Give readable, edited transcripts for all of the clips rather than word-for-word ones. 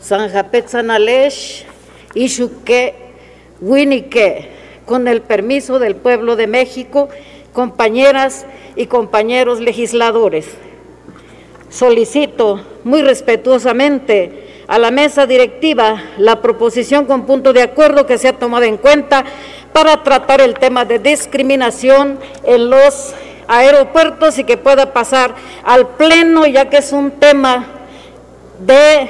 Sanjapetzanalesh, Ishuque, Winique, con el permiso del pueblo de México, compañeras y compañeros legisladores. Solicito muy respetuosamente a la mesa directiva la proposición con punto de acuerdo que se ha tomado en cuenta para tratar el tema de discriminación en los aeropuertos y que pueda pasar al pleno, ya que es un tema de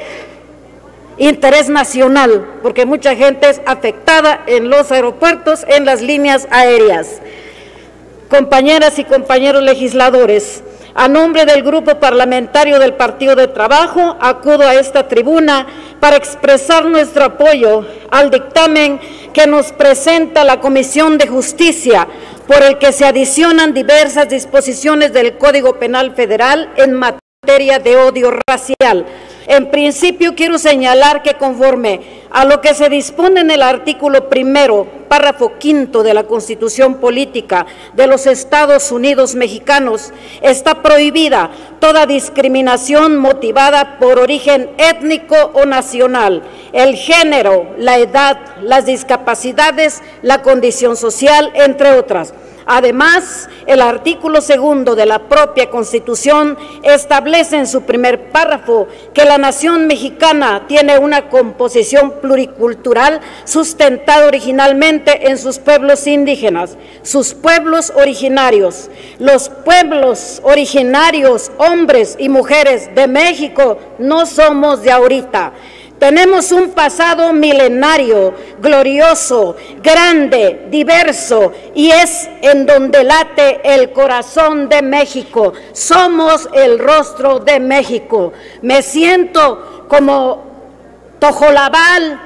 interés nacional, porque mucha gente es afectada en los aeropuertos, en las líneas aéreas. Compañeras y compañeros legisladores, a nombre del Grupo Parlamentario del Partido de Trabajo, acudo a esta tribuna para expresar nuestro apoyo al dictamen que nos presenta la Comisión de Justicia, por el que se adicionan diversas disposiciones del Código Penal Federal en materia de odio racial. En principio, quiero señalar que conforme a lo que se dispone en el artículo 1, párrafo 5 de la Constitución Política de los Estados Unidos Mexicanos, está prohibida toda discriminación motivada por origen étnico o nacional, el género, la edad, las discapacidades, la condición social, entre otras. Además, el artículo 2 de la propia Constitución establece en su primer párrafo que la nación mexicana tiene una composición pluricultural sustentada originalmente en sus pueblos indígenas, sus pueblos originarios. Los pueblos originarios, hombres y mujeres de México, no somos de ahorita. Tenemos un pasado milenario, glorioso, grande, diverso, y es en donde late el corazón de México. Somos el rostro de México. Me siento como Tojolabal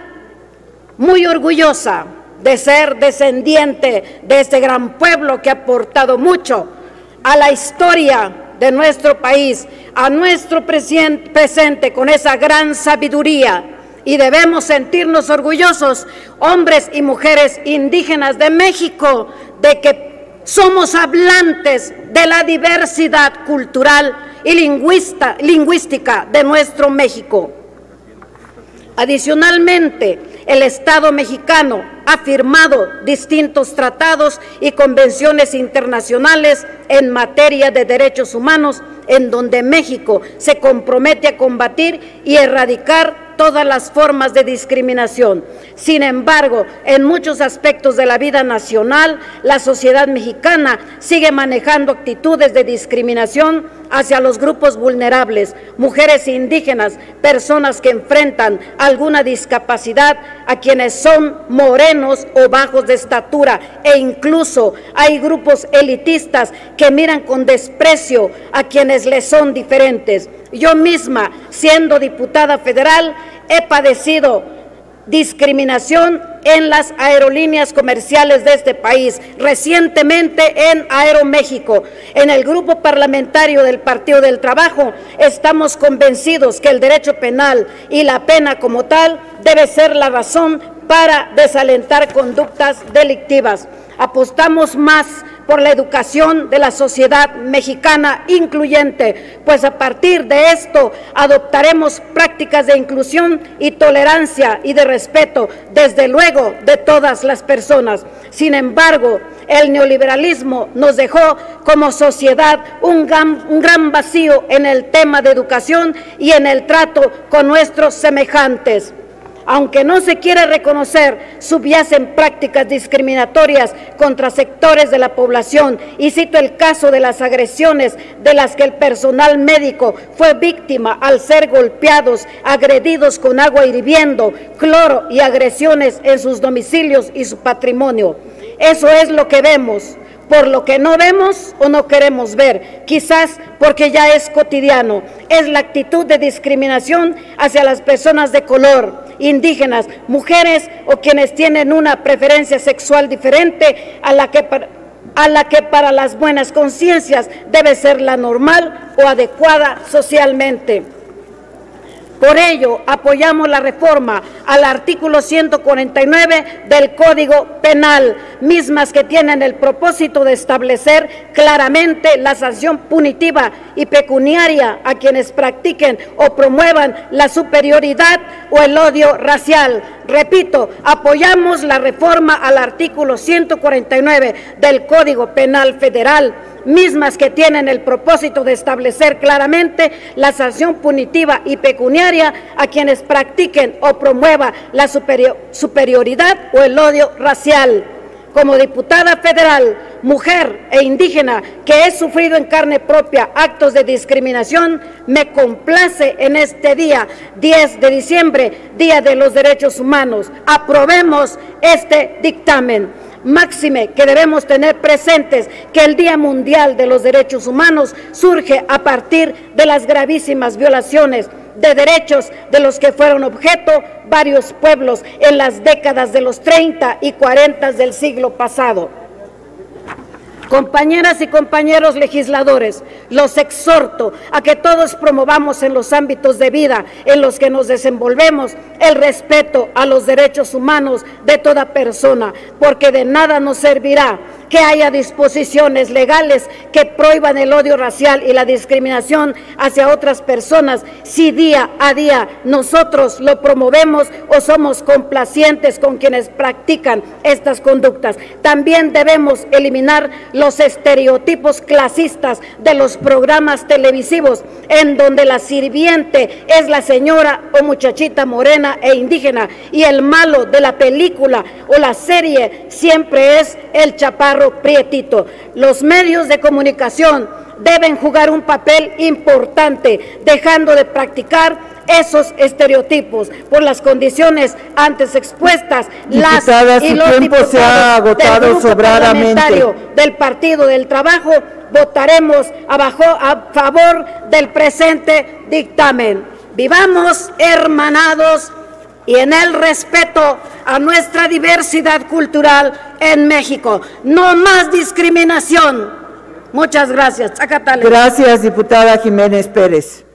muy orgullosa de ser descendiente de este gran pueblo que ha aportado mucho a la historia de nuestro país, a nuestro presente con esa gran sabiduría, y debemos sentirnos orgullosos, hombres y mujeres indígenas de México, de que somos hablantes de la diversidad cultural y lingüística de nuestro México. Adicionalmente, el Estado mexicano ha firmado distintos tratados y convenciones internacionales en materia de derechos humanos, en donde México se compromete a combatir y erradicar todas las formas de discriminación. Sin embargo, en muchos aspectos de la vida nacional, la sociedad mexicana sigue manejando actitudes de discriminación hacia los grupos vulnerables, mujeres indígenas, personas que enfrentan alguna discapacidad, a quienes son morenos o bajos de estatura, e incluso hay grupos elitistas que miran con desprecio a quienes les son diferentes. Yo misma, siendo diputada federal, he padecido discriminación en las aerolíneas comerciales de este país, recientemente en Aeroméxico. En el Grupo Parlamentario del Partido del Trabajo estamos convencidos que el derecho penal y la pena como tal debe ser la razón para desalentar conductas delictivas. Apostamos más por la educación de la sociedad mexicana incluyente, pues a partir de esto adoptaremos prácticas de inclusión y tolerancia y de respeto, desde luego, de todas las personas. Sin embargo, el neoliberalismo nos dejó como sociedad un gran vacío en el tema de educación y en el trato con nuestros semejantes. Aunque no se quiere reconocer, subyacen prácticas discriminatorias contra sectores de la población, y cito el caso de las agresiones de las que el personal médico fue víctima al ser golpeados, agredidos con agua hirviendo, cloro y agresiones en sus domicilios y su patrimonio. Eso es lo que vemos. Por lo que no vemos o no queremos ver, quizás porque ya es cotidiano, es la actitud de discriminación hacia las personas de color, indígenas, mujeres o quienes tienen una preferencia sexual diferente a la que para las buenas conciencias debe ser la normal o adecuada socialmente. Por ello, apoyamos la reforma al artículo 149 del Código Penal, mismas que tienen el propósito de establecer claramente la sanción punitiva y pecuniaria a quienes practiquen o promuevan la superioridad o el odio racial. Repito, apoyamos la reforma al artículo 149 del Código Penal Federal, mismas que tienen el propósito de establecer claramente la sanción punitiva y pecuniaria a quienes practiquen o promuevan la superioridad o el odio racial. Como diputada federal, mujer e indígena que he sufrido en carne propia actos de discriminación, me complace en este día, 10 de diciembre, Día de los Derechos Humanos. Aprobemos este dictamen. Máxime que debemos tener presentes que el Día Mundial de los Derechos Humanos surge a partir de las gravísimas violaciones de derechos de los que fueron objeto varios pueblos en las décadas de los 30 y 40 del siglo pasado. Compañeras y compañeros legisladores, los exhorto a que todos promovamos en los ámbitos de vida en los que nos desenvolvemos el respeto a los derechos humanos de toda persona, porque de nada nos servirá que haya disposiciones legales que prohíban el odio racial y la discriminación hacia otras personas si día a día nosotros lo promovemos o somos complacientes con quienes practican estas conductas. También debemos eliminar los estereotipos clasistas de los programas televisivos en donde la sirviente es la señora o muchachita morena e indígena y el malo de la película o la serie siempre es el chaparro prietito. Los medios de comunicación deben jugar un papel importante, dejando de practicar esos estereotipos por las condiciones antes expuestas. Diputada, su tiempo se ha agotado sobradamente. Del Partido del Trabajo votaremos a favor del presente dictamen. Vivamos hermanados y en el respeto a nuestra diversidad cultural en México. No más discriminación. Muchas gracias. Gracias, diputada Jiménez Pérez.